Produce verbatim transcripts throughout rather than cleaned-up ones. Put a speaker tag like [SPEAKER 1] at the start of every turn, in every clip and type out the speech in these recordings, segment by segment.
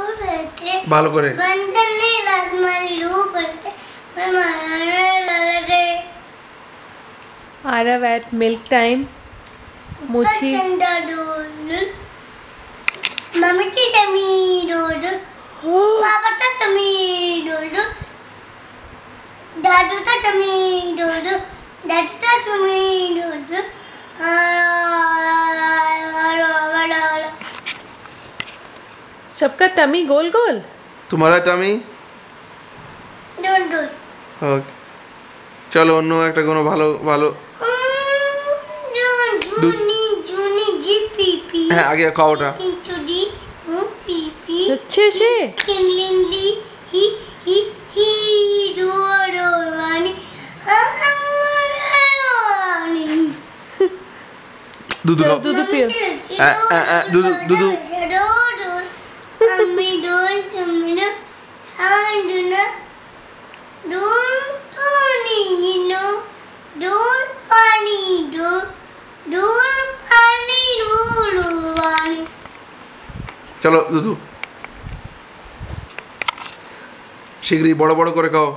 [SPEAKER 1] रहते
[SPEAKER 2] ভালো করে
[SPEAKER 1] बंदर नहीं रात मारी रू पड़ते मैं मारने लगे
[SPEAKER 3] आरव at milk time. मुची
[SPEAKER 1] चंदा डोल मम्मी की जमी डोल पापा का जमी डोल दादू का जमी डोल दादू का जमी डोल
[SPEAKER 3] सबका टमी गोल गोल.
[SPEAKER 2] तुम्हारा टमी
[SPEAKER 1] डोल डोल
[SPEAKER 2] ওকে চলো অন্য একটা কোনো ভালো ভালো
[SPEAKER 1] जूनी जूनी जी पीपी
[SPEAKER 2] হ্যাঁ আগে খাও ওটা
[SPEAKER 1] चुड़ी हूँ पीपी
[SPEAKER 3] अच्छे से
[SPEAKER 1] चिंगलिंगली ही ही ही रो रो वानी
[SPEAKER 2] দুধ খাও
[SPEAKER 3] दूध पियो.
[SPEAKER 2] দুধ দুধ
[SPEAKER 1] रो रो अम्मी डोल तुमने आंडना डोल पानी नो डोल पानी डो डोल पानी रो रो वानी
[SPEAKER 2] চলো দুধু শিগগিরই বড় বড় করে খাও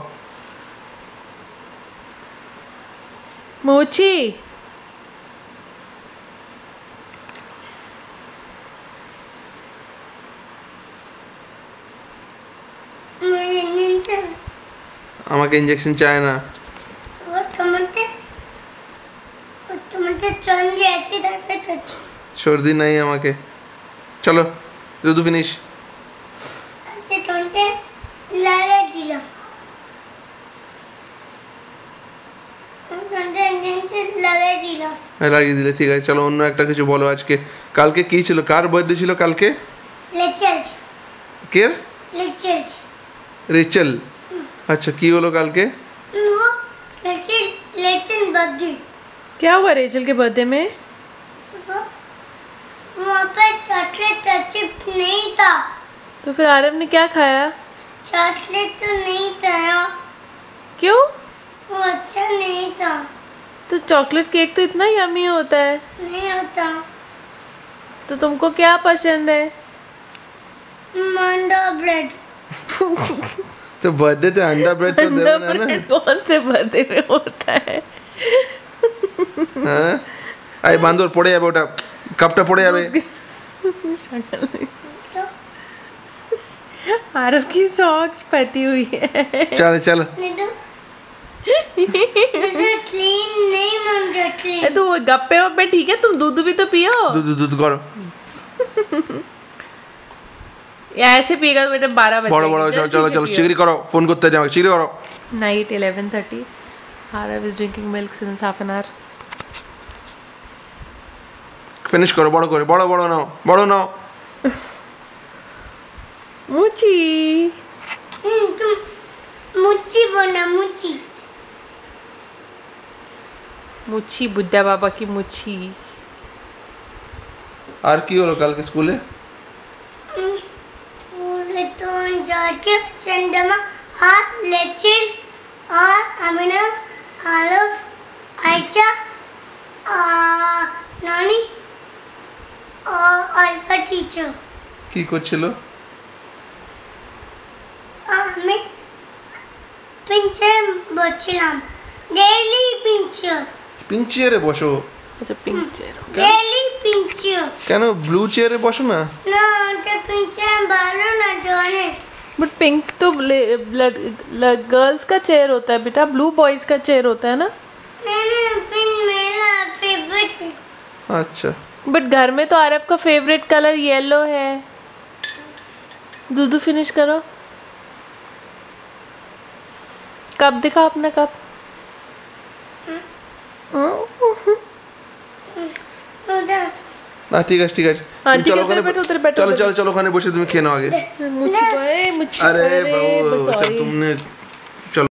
[SPEAKER 3] मुची
[SPEAKER 1] मुझे नींद
[SPEAKER 2] আমাকে ইনজেকশন চাই না
[SPEAKER 1] वो टमाटर वो टमाटर चंदे अच्छी तरह से
[SPEAKER 2] সর্দি নাই আমাকে চলো দুধু ফিনিশ
[SPEAKER 1] अच्छे टमाटर लाले दिला टमाटर नींद लाले दिला
[SPEAKER 2] হ্যাঁ লাগিয়ে দিলে ঠিক আছে চলো অন্য একটা কিছু বলো আজকে কালকে কি ছিল কার বার্থডে ছিল কালকে
[SPEAKER 1] लेचल
[SPEAKER 2] কের
[SPEAKER 1] लेचल
[SPEAKER 2] রেচেল আচ্ছা কি হলো কালকে
[SPEAKER 1] वो लेचल लेचल बग्गी
[SPEAKER 3] क्या हुआ रेचल के बर्थडे में?
[SPEAKER 1] वो वहाँ पे चॉकलेट चिप नहीं था
[SPEAKER 3] तो फिर आरव ने क्या खाया?
[SPEAKER 1] चॉकलेट तो नहीं था
[SPEAKER 3] क्यों?
[SPEAKER 1] वो अच्छा नहीं था
[SPEAKER 3] तो चॉकलेट केक तो इतना यमी होता है.
[SPEAKER 1] नहीं होता
[SPEAKER 3] तो तुमको क्या पसंद है?
[SPEAKER 1] मंडा ब्रेड
[SPEAKER 2] তো বার্থডে তে আন্ডা ব্রেড তো দেবে না না
[SPEAKER 3] ब्रेड कौन से बर्थडे में होता है?
[SPEAKER 2] হ্যাঁ আই বান্দর পড়ে যাবে ওটা কাপটা পড়ে যাবে
[SPEAKER 3] आरव की सॉक्स फटी हुई है.
[SPEAKER 2] চলো চলো
[SPEAKER 1] नहीं तो क्लीन नहीं मंडा क्लीन
[SPEAKER 3] तो वो गप्पे वप्पे ठीक है, तुम दूध भी तो पियो.
[SPEAKER 2] দুধ দুধ করো
[SPEAKER 3] या ऐसे पिएगा तो बेटा बारह बजे.
[SPEAKER 2] বড় বড় চলো চলো চলো শিগগিরই করো ফোন করতে যাও শিগগিরই করো
[SPEAKER 3] Night eleven thirty. Arav is drinking milk since half an hour.
[SPEAKER 2] Finish করো বড় করে বড় বড় নাও বড় নাও
[SPEAKER 3] मुची
[SPEAKER 1] हम्म, तुम मुच्ची बोलना मुच्ची
[SPEAKER 3] मुची बुड्ढा बाबा की मुची.
[SPEAKER 2] আর কি হলো কালকে স্কুলে
[SPEAKER 1] पूरे तो जॉर्ज चंदमा और लेचिल और अमीना आलफ आयशा और नानी और अल्फा टीचर
[SPEAKER 2] কি করছিল
[SPEAKER 1] हमें पिंचर बचिलाम डेली पिंचर
[SPEAKER 2] পিঙ্ক চেয়ারে বসো
[SPEAKER 3] अच्छा पिंक चेयर.
[SPEAKER 1] डेली पिंचर
[SPEAKER 2] কেন ব্লু চেয়ারে বসো না
[SPEAKER 1] ना तो पिंचर बालो ना जाने
[SPEAKER 3] बट पिंक तो गर्ल्स का चेयर होता है बेटा, ब्लू बॉयज का चेयर होता है ना.
[SPEAKER 1] नहीं नहीं पिंक मेरा फेवरेट है
[SPEAKER 2] আচ্ছা
[SPEAKER 3] बट घर में तो आरव का फेवरेट कलर येलो है. दूध फिनिश करो. कप दिखा अपना कप.
[SPEAKER 1] उधर
[SPEAKER 2] না ঠিক আছে ঠিক আছে
[SPEAKER 3] हाँ,
[SPEAKER 2] তুমি
[SPEAKER 3] ठीक
[SPEAKER 2] চলো
[SPEAKER 3] है,
[SPEAKER 2] ওখানে
[SPEAKER 3] उधर बैठो, उधर बैठो,
[SPEAKER 2] চলো
[SPEAKER 3] उधर
[SPEAKER 2] চলো চলো ওখানে বসে তুমি খেয়ে নাও আগে
[SPEAKER 3] मुझे मुझे
[SPEAKER 2] अरे
[SPEAKER 3] अरे
[SPEAKER 2] बाबू अच्छा
[SPEAKER 3] sorry.
[SPEAKER 2] तुमने